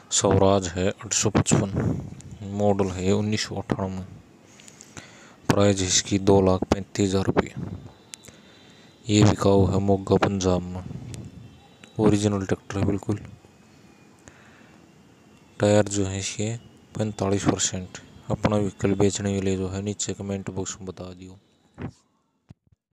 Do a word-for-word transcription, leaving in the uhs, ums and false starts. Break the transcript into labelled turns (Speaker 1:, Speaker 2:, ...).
Speaker 1: स्वराज है आठ सौ पचपन, मॉडल है उन्नीस सौ अट्ठानवे, प्राइस इसकी दो लाख पैंतीस हजार रुपये। ये बिकाऊ है मोगा पंजाब में। ओरिजिनल ट्रैक्टर है बिल्कुल। टायर जो है इसके पैंतालीस परसेंट। अपना व्हीकल बेचने के लिए जो है नीचे कमेंट बॉक्स में बता दियो।